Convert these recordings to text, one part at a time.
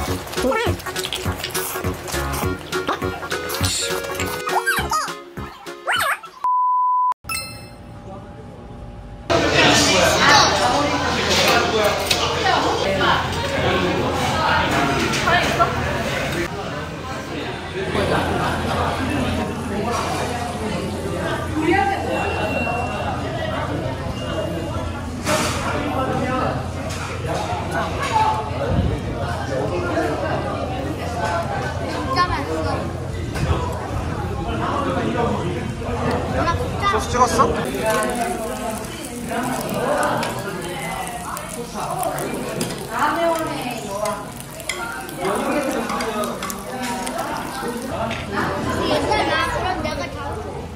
소스 찍었어? 괜찮아. 그럼 내가 다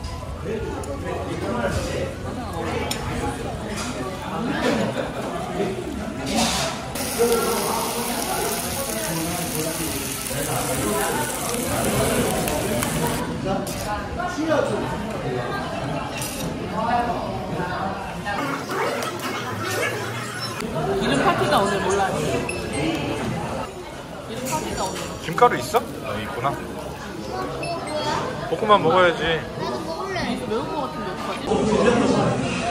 이름 파티가 오늘 몰라요. 이름 파티가 오늘. 김가루 있어? 아, 있구나. 볶음밥 먹어야지. 나도 먹을래. 매운 거 같은데 어떡하지?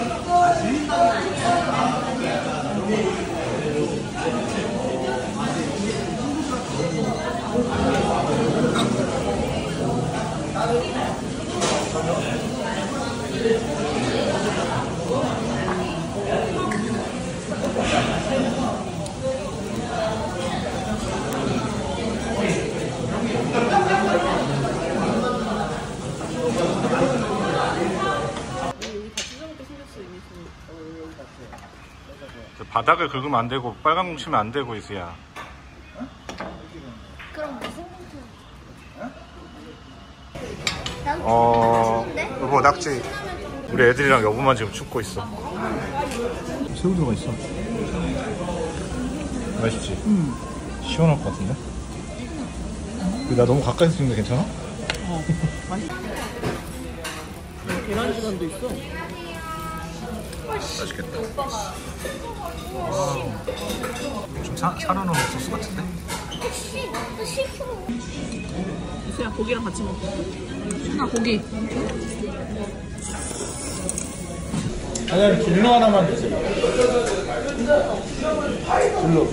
바닥을 긁으면 안 되고 빨간 공 치면 안 되고 이수야. 그럼 무슨 공투? 여보 낙지. 우리 애들이랑 여보만 지금 춥고 있어. 새우 들어가 있어. 맛있지? 시원할 것 같은데? 나 너무 가까이서 찍는 게 괜찮아? 맛있어. 계란지간도 있어. 맛있겠다. 좀 살아놓은 소스 같은데? 이수야 고기랑 같이 먹어. 하나 고기. 아니 길로 하나만 주세요. 길로.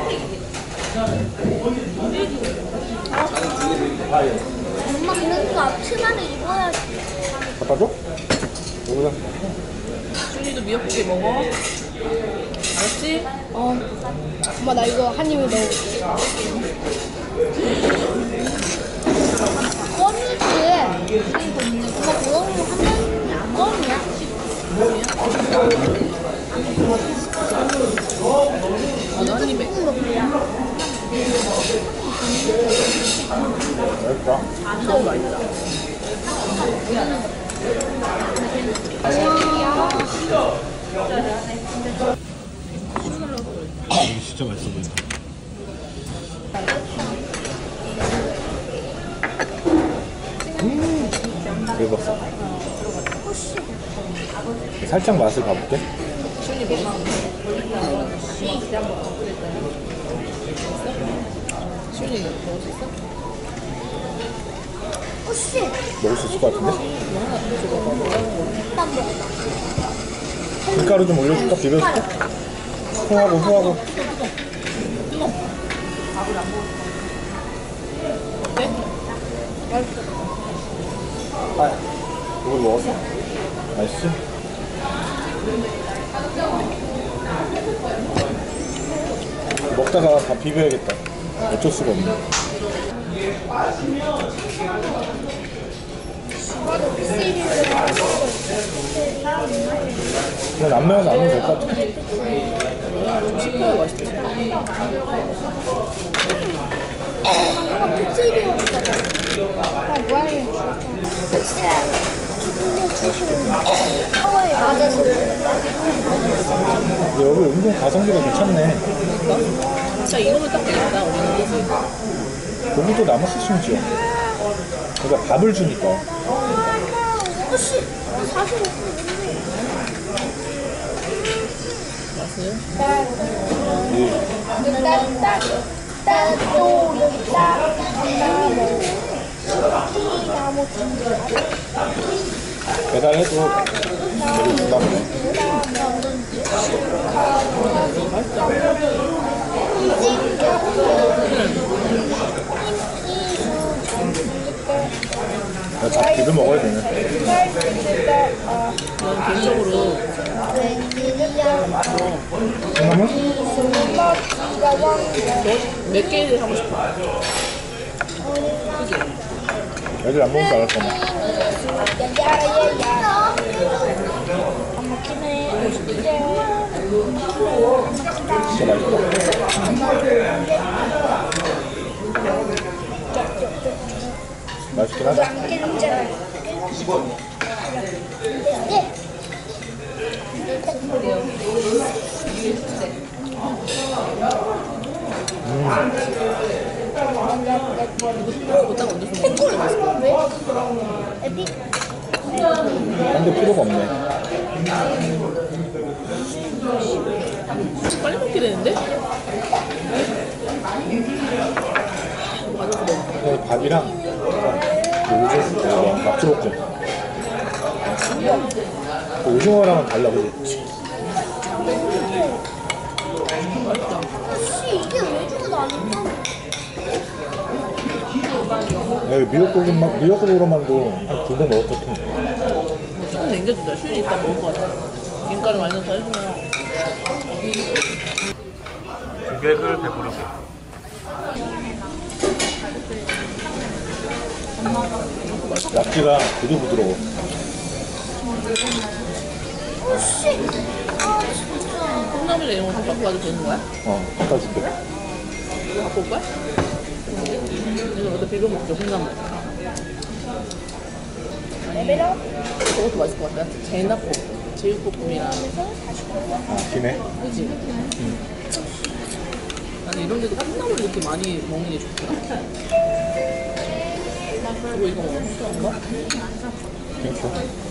엄마 근데 그거 앞치마를 입어야지. 갖다 줘? 여기다. 준이도 미역국에 먹어. 알았지? 엄마 나 이거 한 입에 넣을게. 껌이지. 엄마 그거 하면 껌이야. 나도 한 입에. 맛있다. 새우 맛있다. 이게 진짜 맛있어 보인다. 대박. 살짝 맛을 봐볼게. 준이 먹어. 준이 먹을 수 있어? 오씨. 먹을 수 있을 것 같은데? 난 먹어. 밀가루 좀 올려줄까? 비벼줄까? 후하고 후하고. 밥을 안 먹어. 어때? 맛있어. 아, 이걸 먹었어? 맛있지? 먹다가 다 비벼야겠다. 어쩔 수가 없네. 그냥 안 매워서 안 먹어도 될 것 같아. 좀 시끄러워 맛있지? 여기 은근 가성비가 괜찮네. 그러니까 진짜 이거면 딱 되겠다 우리는. 그지? 고기도 남았을 심지어. 그러니까 밥을 주니까. 오씨. 45분. 맛을? 이 또 여기 있다. 나무 배달해도 밥 비벼 먹어야 되네. 난 개인적으로 콩나물? 몇 개를 하고 싶어. 애들 안 먹는 줄 알았어. 진짜 맛있다. 맛있긴 하다. 딱 얹어서 먹는 거 맛있어. 딴데 필요가 없네. 빨리 먹게 되는데? 맞아서 먹어. 밥이랑 요즘 맛스럽고 오징어랑은 달라, 그지? 씨, 이게 왜 주고 나니까? 미역국으로만도 한 2번 먹었거든. 조금 남겨주자. 슈이 이따 먹을 것 같아. 김가루 많이 넣어서 해주면. 고객을 배부르게. 낙지가 되게 부드러워. 씨. 아, 진짜. 콩나물 이런 거다 바꿔도 되는 거야? 바꿔줄게. 이거 갖고 올 거야? 이거 어디다 비벼 먹자, 콩나물. 저것도 맛있을 것 같아. 제육볶음이랑. 기네. 그치? 나는 이런 데도 콩나물 이렇게 많이 먹는 게 좋더라. 그리고 이거 먹어. 콩나물 땡큐.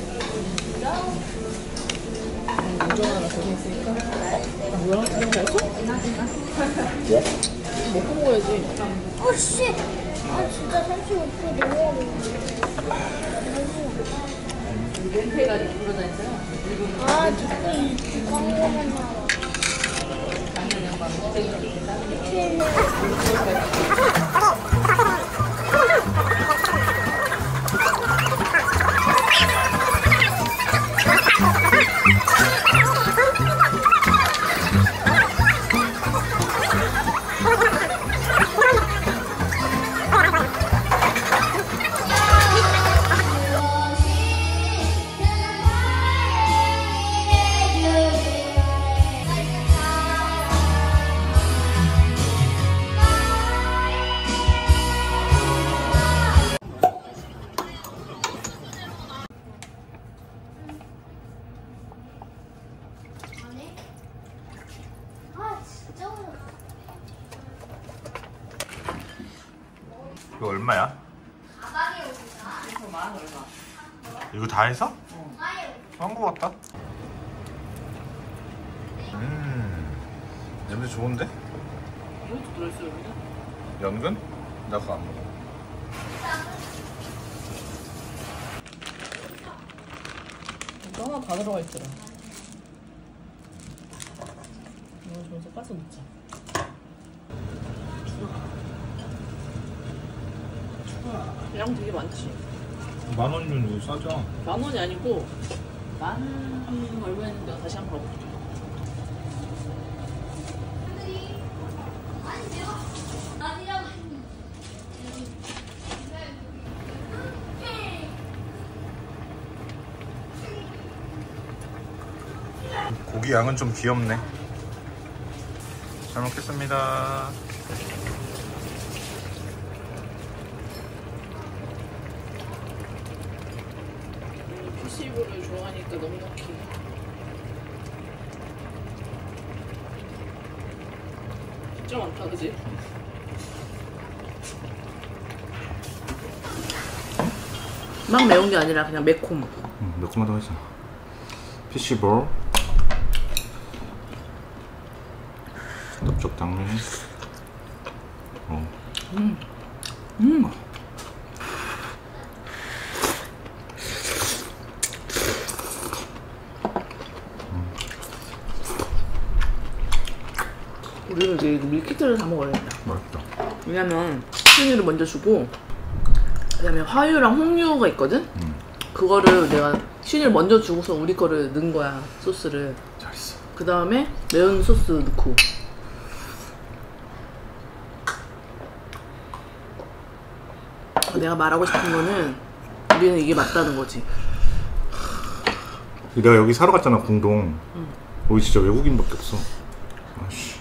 운전하라 고생했으니까. 뭐야? 이런 거 없어? 왜? 먹고 먹어야지. 어, 씨. 아, 진짜 35% 넘어야 돼. 멘트해가지고 불러다녔어요. 아, 자꾸 이 광고만 나와. 아, 진짜 어려워. 이거 얼마야? 이거 다 해서? 한거 같다. 냄새 좋은데? 이것도 들어있어요, 여기? 연근? 나 그거 안 먹어. 이거 하나 다 들어가 있더라. 이거 저기서 까서 넣자. 양 되게 많지? 10,000원이면 이거 싸죠? 10,000원이 아니고 10,000 얼마였는데 내가 다시 한번 가볼게. 고기 양은 좀 귀엽네. 잘 먹겠습니다. 피시브를 좋아하니까 넉넉히. 진짜 많다, 그지? 막 매운 게 아니라 그냥 매콤. 매콤하다고 했어. 피쉬볼, 넓적 당면, 우리는 이제 밀키트를 사 먹어야겠다. 맛있다. 왜냐면 신유를 먼저 주고 그다음에 화유랑 홍유가 있거든? 그거를 내가 신유를 먼저 주고서 우리 거를 넣은 거야, 소스를. 잘했어. 그 다음에 매운 소스 넣고. 내가 말하고 싶은 거는 우리는 이게 맞다는 거지. 내가 여기 사러 갔잖아, 공동. 여기 진짜 외국인밖에 없어. 아씨.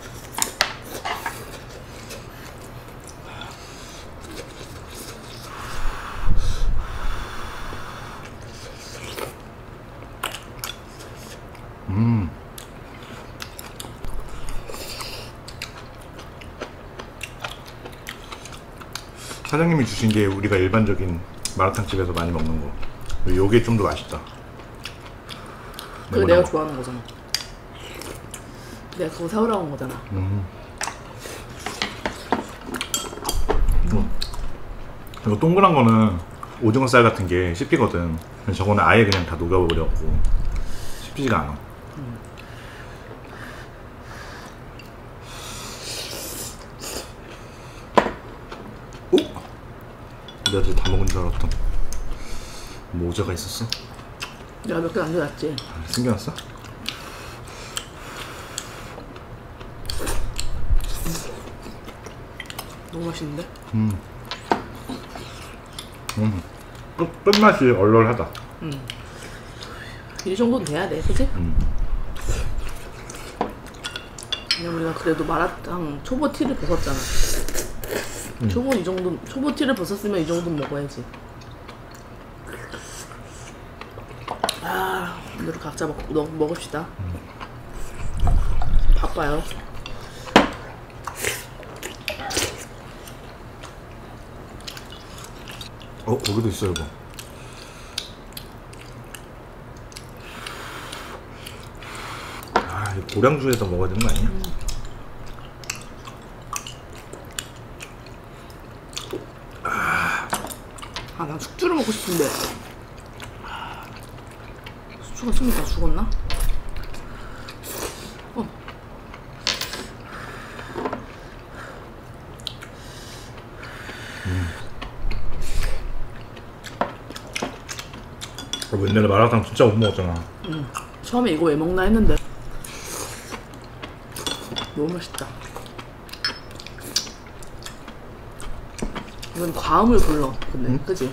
사장님이 주신 게 우리가 일반적인 마라탕 집에서 많이 먹는 거. 요게 좀 더 맛있다. 그게 내가 좋아하는 거잖아. 내가 그거 사오라고 한 거잖아. 이거 동그란 거는 오징어 쌀 같은 게 씹히거든. 근데 저거는 아예 그냥 다 녹여버려갖고 씹히지가 않아. 오? 내가 저다 먹은 줄 알았던 모자가 있었어? 내가 몇 개 남겨놨지. 숨겨놨어? 너무 맛있는데? 끝맛이 얼얼하다. 이 정도는 돼야 돼, 그치? 왜냐면 우리가 그래도 마라탕 초보 티를 벗었잖아. 초보 이 정도, 초보 티를 벗었으면 이 정도는 먹어야지. 아, 오늘 각자 먹읍시다. 바빠요. 거기도 있어, 이거. 아, 이거 고량주에서 먹어야 되는 거 아니야? 아, 난 숙주를 먹고 싶은데. 숙주가 숨이 다 죽었나? 옛날에 마라탕 진짜 못 먹었잖아. 처음에 이거 왜 먹나 했는데 너무 맛있다. 이건 과음을 불러. 근데 그지?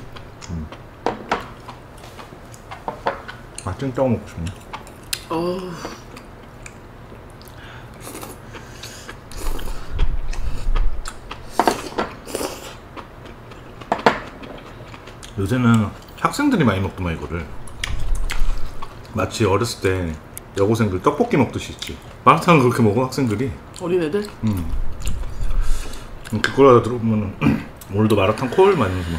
찜떡 먹고 싶네. 어우. 요새는 학생들이 많이 먹더만 이거를. 마치 어렸을 때 여고생들 떡볶이 먹듯이 있지. 마라탕을 그렇게 먹어, 학생들이. 어린애들? 그걸 하다 들어보면 오늘도 마라탕 콜 많이 먹어.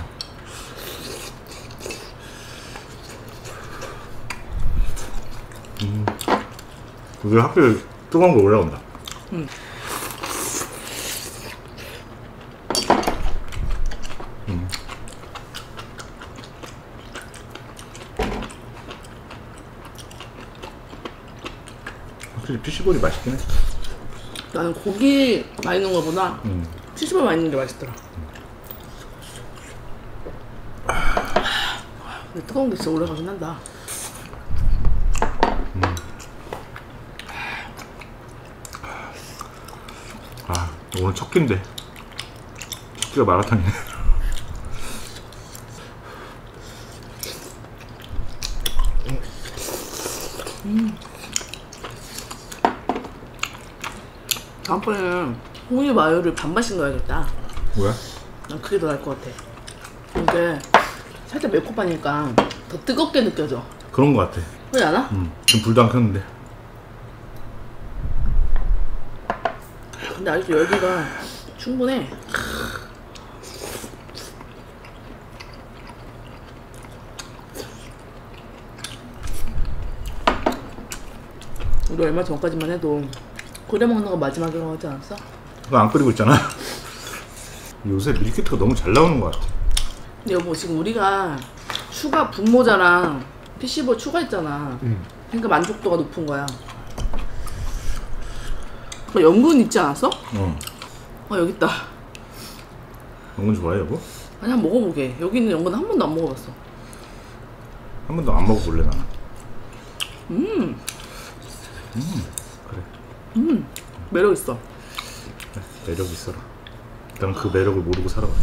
우리 학교에 뜨거운 거 올라온다. 확실히 피시볼이 맛있긴 해. 나는 고기 많이 넣은 거보다 피시볼 많이 넣는 게 맛있더라. 근데 뜨거운 게 진짜 오래 가긴 한다. 아, 오늘 첫 끼인데 첫 끼가 마라탕이네. 다음번에는 홍유 마요를 반반씩 넣어야겠다. 뭐야? 난 그게 더 나을 것 같아. 이게 살짝 매콤하니까 더 뜨겁게 느껴져. 그런 거 같아. 그렇지 않아? 지금 불도 안 켰는데. 근데 아직도 열기가 충분해. 우리 얼마 전까지만 해도 끓여 먹는 거 마지막이라고 하지 않았어? 그거 안 끓이고 있잖아. 요새 밀키트가 너무 잘 나오는 것 같아. 근데 여보 지금 우리가 추가 분모자랑 PC볼 추가했잖아. 그러니까 만족도가 높은 거야. 연근 있지 않았어? 여기 있다. 연근 좋아해 여보? 아니 한번 먹어보게. 여기 있는 연근 한 번도 안 먹어봤어. 한 번도 안 먹어볼래 나는. 그래. 매력 있어. 매력 있어라. 난 그 매력을 모르고 살아갈게.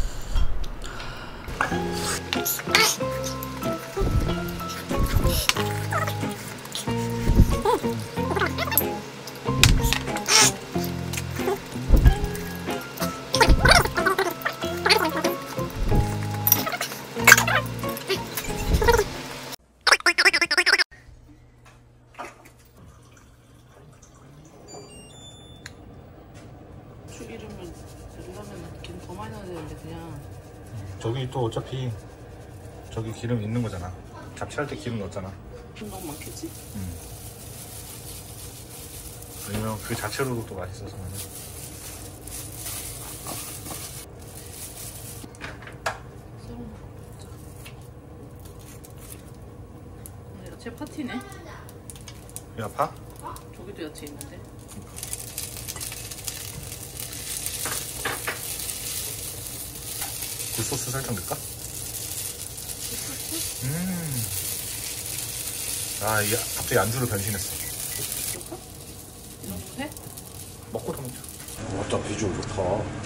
죽이려면 이러면 기름 더 많이 넣어야 되는데 그냥. 저기 또 어차피 저기 기름 있는 거잖아. 잡채할 때 기름 넣었잖아. 좀 너무 많겠지? 왜냐면 그 자체로도 또 맛있어서 나는. 야채 파티네. 야 파? 저기도 야채 있는데. 굴소스 살짝 넣을까? 아 이게 갑자기 안주로 변신했어. 이 정도 해? 먹고 다 먹자. 왔다 비주얼 좋다.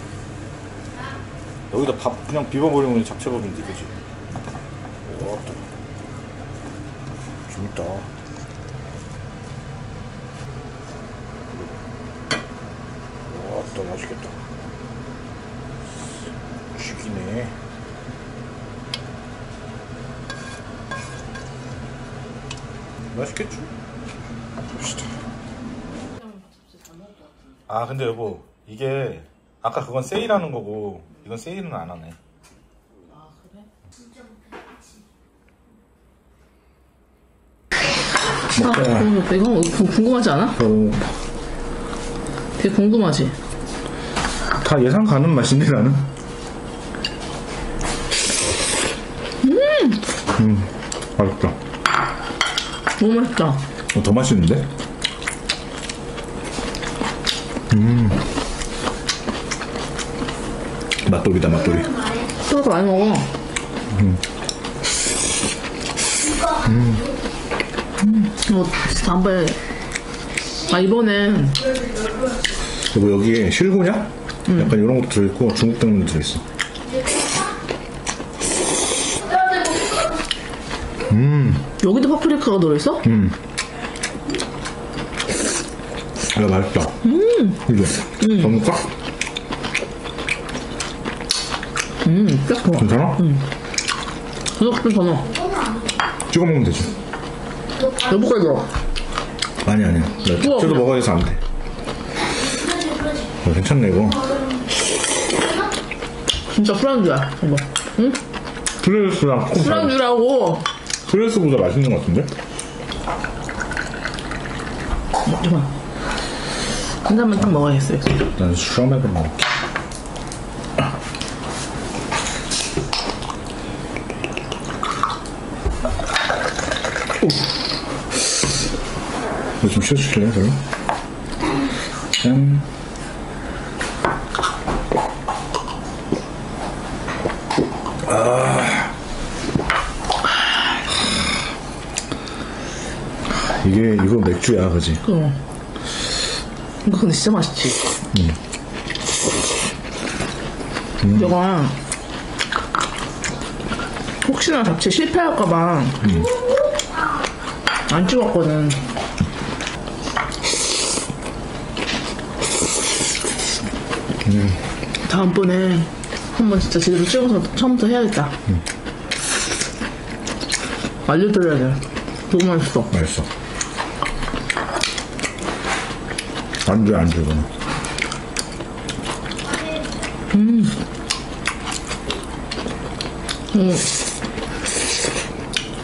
여기다 밥 그냥 비벼버리면 잡채밥인데 그지? 왔다. 재밌다. 왔다 맛있겠다. 죽이네. 맛있겠지? 봅시다. 아 근데 여보 이게 아까 그건 세일하는 거고 이건 세일은 안 하네. 아 그래? 먹자. 이거 궁금하지 않아? 되게 궁금하지? 다 예상 가는 맛인데 나는. 맛있다. 너무 맛있다. 더 맛있는데? 맛돌이다 맛돌이. 소스 많이 먹어. 다음번에 이번엔 여보 여기에 실고냐? 약간 이런 것도 들어있고 중국 당면도 들어있어. 여기도 파프리카가 들어있어? 야 맛있다. 이게 더 넣을까? 딱 좋아. 괜찮아? 이거 좀 더 넣어. 찍어 먹으면 되지. 여보까지 넣어. 아니야. 잡채도 먹어야 해서 안 돼. 괜찮네 이거. 진짜 술안주야 이거. 응? 플레이스랑 콩. 술안주라고. 플레이스보다 맛있는 것 같은데? 잠깐만. 한 잔만 딱 먹어야겠어. 난 슈라맥을 먹을게. 이거 좀 쉬어주실래요, 저를? 짠. 이거 맥주야, 그지? 이거 근데 진짜 맛있지? 내가 혹시나 잡채 실패할까봐 안 찍었거든. 다음번에 한번 진짜 제대로 찍어서 처음부터 해야겠다. 알려드려야 돼. 너무 맛있어. 맛있어. 안 돼, 이거는.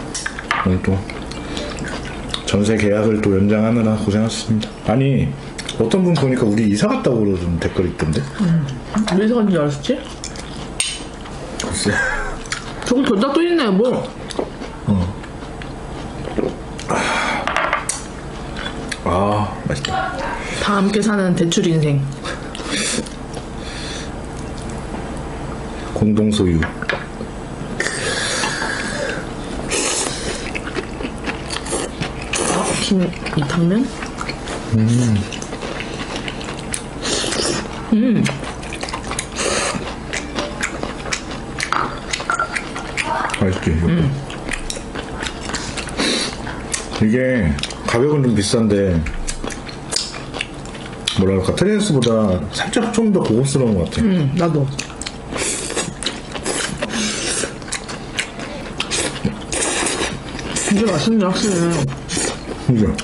오늘 또 전세 계약을 또 연장하느라 고생하셨습니다. 아니 어떤 분 보니까 우리 이사 갔다고 그러던 댓글이 있던데? 왜 이사 간줄 알았지? 글쎄. 저기 전자 또 있네 뭐. 아, 맛있다. 다 함께 사는 대출 인생. 공동 소유. 이 당면? 맛있지, 이것도. 이게 가격은 좀 비싼데 뭐랄까 트레이스보다 살짝 좀 더 고급스러운 것 같아. 나도. 진짜 맛있네 확실히. 그죠?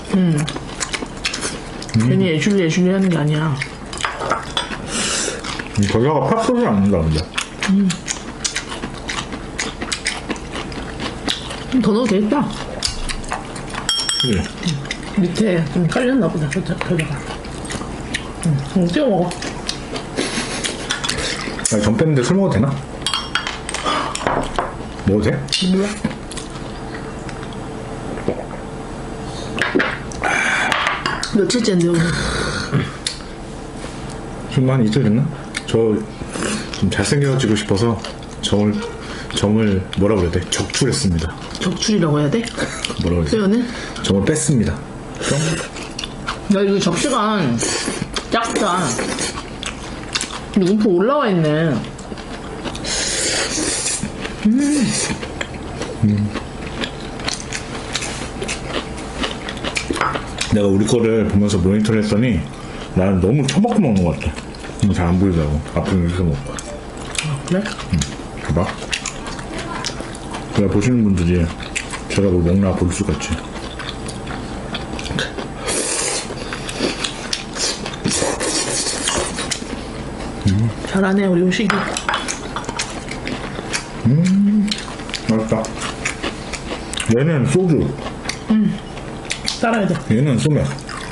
괜히 애슐리 하는 게 아니야. 겨자가 팍 쏘지 않는다 근데. 더 넣어도 되겠다. 그래. 밑에 좀 깔렸나 보다 겨자가. 좀 찍어 먹어. 아니, 전 뺐는데 술 먹어도 되나? 먹어도 돼? 몰라. 며칠째인데 오늘. 좀 한 이틀 됐나? 저 좀 잘생겨지고 싶어서 점을 뭐라 그래야 돼? 적출했습니다. 적출이라고 해야 돼? 뭐라 그래야 돼? 표현은? 점을 뺐습니다. 야 이거 접시가 작다. 근데 움푹 올라와 있네. 내가 우리 거를 보면서 모니터를 했더니 나는 너무 처먹고 먹는 것 같아. 잘 안 보이더라고. 앞으로 여기서 먹을 거야. 그래? 봐봐. 그래 보시는 분들이 제가 뭐 먹나 볼 수가 있지. 잘하네 우리 음식이. 맛있다. 얘는 소주. 따라야 돼. 얘는 소맥.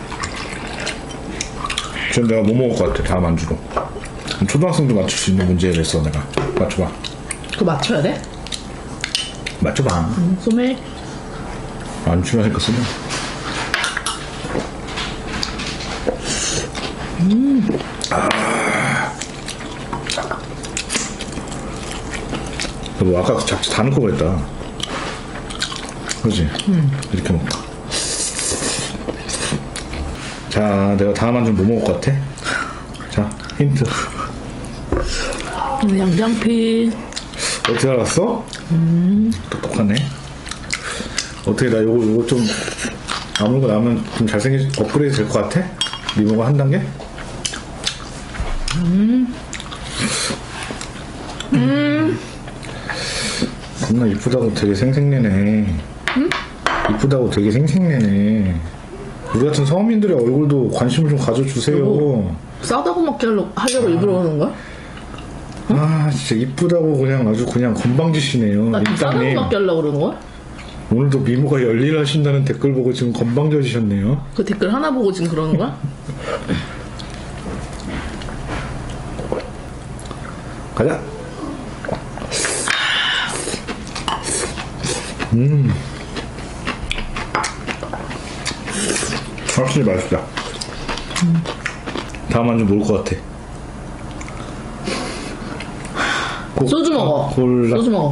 지금 내가 뭐 먹을 것 같아? 다음 안주로. 초등학생도 맞출 수 있는 문제에 대해서 내가 맞춰봐. 그거 맞춰야 돼? 맞춰봐. 소맥. 안 추라니까 쓰면. 너 아까 잡채 다 넣고 그랬다. 그지? 이렇게 먹자. 자, 내가 다음 안주 뭐 먹을 것 같아? 자, 힌트. 양장피. 어떻게 알았어? 똑똑하네. 어떻게 나 요거 좀 아무거 나면 좀 잘생긴 업그레이드 될 것 같아? 미모가 한 단계? 겁나 이쁘다고 되게 생생내네. 이쁘다고 되게 생생내네. 우리 같은 서민들의 얼굴도 관심을 좀 가져주세요. 싸다고 먹게 하려고 일부러 그러는 거야? 아 진짜 이쁘다고 그냥 아주 그냥 건방지시네요. 나 싸다고 일단님 먹게 하려고 그러는 거야? 오늘도 미모가 열일하신다는 댓글 보고 지금 건방져지셨네요. 그 댓글 하나 보고 지금 그러는 거야? 가자. 확실히 맛있다. 다음 안주 뭘 것 같아? 소주 먹어. 콜라. 소주 먹어.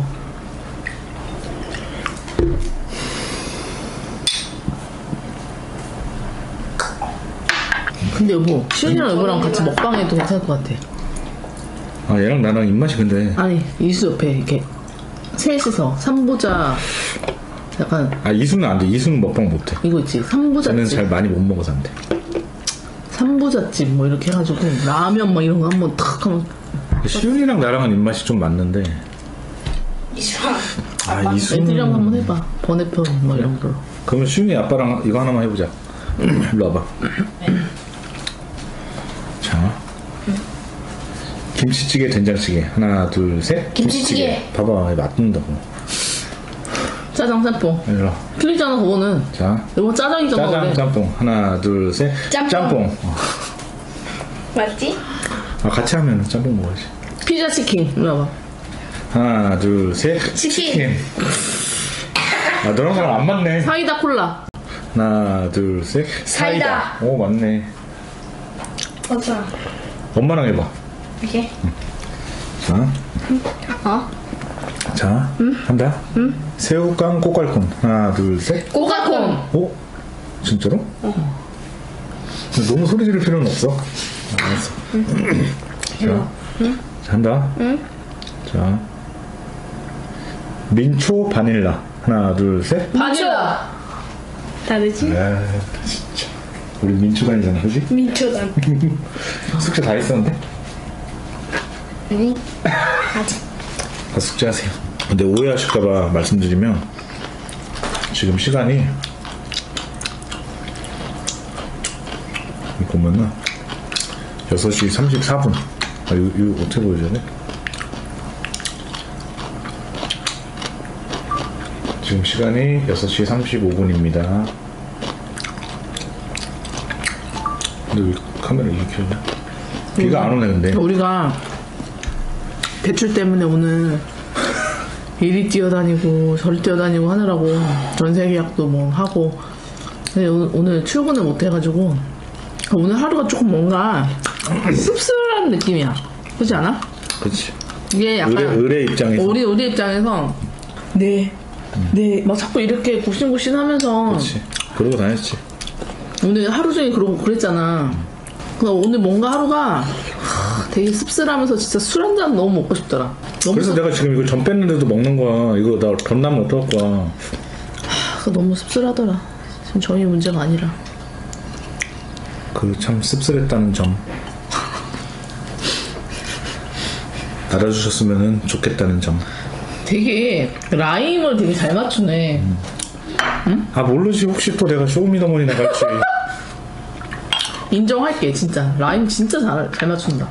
근데 여보, 시은이랑 여보랑 같이 먹방해도 괜찮을 것 같아. 아 얘랑 나랑 입맛이 근데 아니, 이수 옆에 이렇게 셋이서 삼부자 약간 아 이수는 안 돼. 이수는 먹방 못해. 이거 있지, 쟤는 삼부자집. 잘 많이 못 먹어서 안 돼. 삼부자집 뭐 이렇게 해가지고 라면 막 이런 거 한번 탁 하면. 시윤이랑 나랑은 입맛이 좀 맞는데 아 이수는 애들이랑 한번 해봐. 번외편 뭐 이런 걸로. 그러면 시윤이 아빠랑 이거 하나만 해보자. 일로 와봐. 자 김치찌개 된장찌개 하나 둘 셋. 김치찌개. 봐봐 맞는다고. 짜장 짬뽕. 일로 와. 틀리잖아 그거는. 자, 이거 짜장이잖아. 짜장 원래. 짬뽕. 하나, 둘, 셋. 짬뽕. 맞지? 아, 같이 하면 짬뽕 먹어야지. 피자 치킨. 일로 와봐. 하나, 둘, 셋. 치킨. 아, 너랑 나랑 안 맞네. 사이다 콜라. 하나, 둘, 셋. 사이다. 오, 맞네. 맞아. 엄마랑 해봐. 이게. 자, 어? 자, 한다. 새우깡 꼬깔콘. 하나, 둘, 셋. 꼬가콘. 오? 진짜로? 근데 너무 소리 지를 필요는 없어. 알았어. 자, 한다. 자, 민초 바닐라. 하나, 둘, 셋. 바닐라. 다르지? 아, 진짜. 우리 민초 다니잖아, 그지? 민초단. 숙제 다 했었는데? 아니. 아직. 다 숙제하세요. 근데 오해하실까봐 말씀드리면, 지금 시간이, 이거 보면은, 6시 34분. 아, 이거 어떻게 보여줘야 돼? 지금 시간이 6시 35분입니다. 근데 왜 카메라 이렇게 켜냐? 비가 안 오네, 근데. 우리가 대출 때문에 오늘 이리 뛰어다니고 저리 뛰어다니고 하느라고 전세 계약도 뭐 하고 근데 오늘 출근을 못 해가지고 오늘 하루가 조금 뭔가 씁쓸한 느낌이야. 그렇지 않아? 그치. 이게 약간 의뢰 입장에서. 우리 입장에서 네 막 자꾸 이렇게 굽신굽신하면서 그치. 그러고 다녔지. 오늘 하루 종일 그러고 그랬잖아. 그래서 오늘 뭔가 하루가 되게 씁쓸하면서 진짜 술 한 잔 너무 먹고 싶더라. 너무 그래서 내가 지금 이거 전 뺐는데도 먹는 거야. 이거 나 덧나면 어떡할 거야. 그거 너무 씁쓸하더라. 지금 저희 문제가 아니라. 그 참 씁쓸했다는 점. 알아주셨으면 좋겠다는 점. 되게 라임을 되게 잘 맞추네. 아, 모르지. 혹시 또 내가 쇼미더머니 나갈지. 인정할게 진짜. 라임 진짜 잘 맞춘다.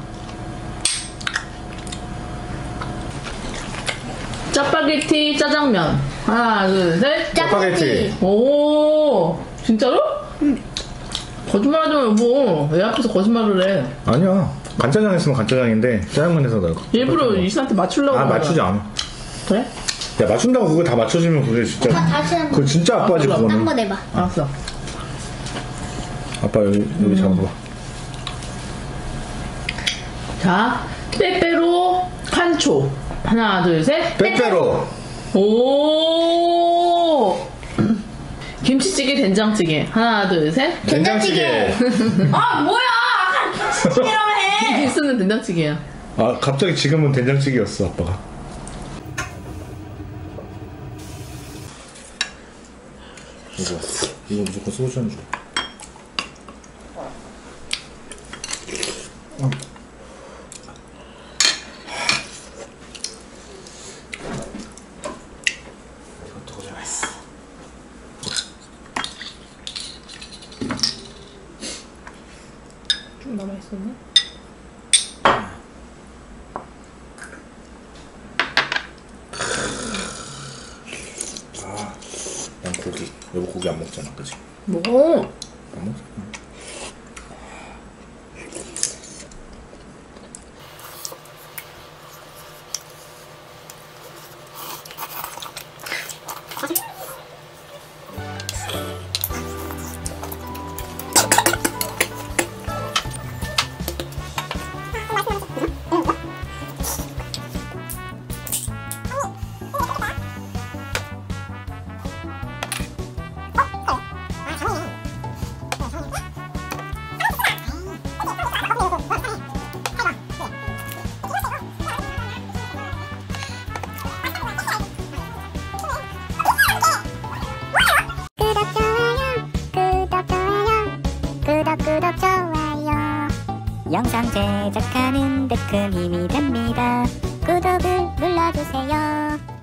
짜파게티 짜장면. 하나 둘 셋. 짜파게티. 오 진짜로? 거짓말하지 마 여보. 애 앞에서 거짓말을 해. 아니야. 간짜장 했으면 간짜장인데 짜장면 해서 나 일부러 이씨한테 맞추려고. 아, 그러더라. 맞추지 않아. 그래? 야, 맞춘다고 그거 다 맞춰주면 그게 진짜. 오빠 다시 한 번. 그거 진짜 아빠지, 그거는. 딴거 내봐. 알았어. 아빠 여기 잡아봐. 자 빼빼로 칸초. 하나 둘 셋. 빼빼로. 오 김치찌개 된장찌개. 하나 둘 셋. 된장찌개. 아 뭐야? 아까 김치찌개라고 해. 필수는 된장찌개야. 아, 갑자기 지금은 된장찌개였어, 아빠가. 이거 무조건 소주 한 줄. 이것도 고생했어. 좀 남아있었네. 난 고기. 여보 고기 안 먹잖아, 그치? 먹어. 안 먹잖아. 구독, 좋아요. 영상 제작하는 데 큰 힘이 됩니다. 구독을 눌러주세요.